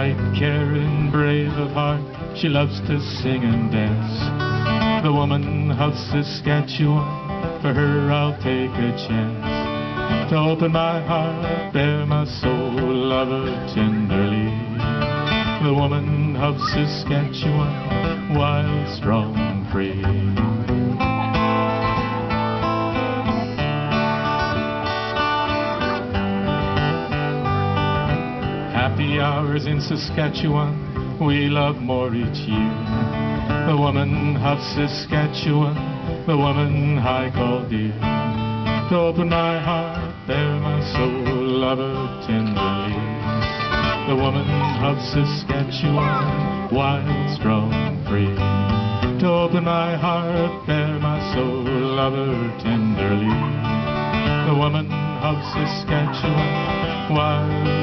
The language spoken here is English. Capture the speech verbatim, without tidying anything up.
bright, caring, brave of heart, she loves to sing and dance. The woman of Saskatchewan, for her I'll take a chance. To open my heart, bare my soul, love her tenderly. The woman of Saskatchewan, wild, strong, free. Happy hours in Saskatchewan, we love more each year. The woman of Saskatchewan, the woman I call dear. To open my heart, bare my soul, love her tenderly. The woman of Saskatchewan, wild, strong, free. To open my heart, bare my soul, love her tenderly. The woman of Saskatchewan, wild,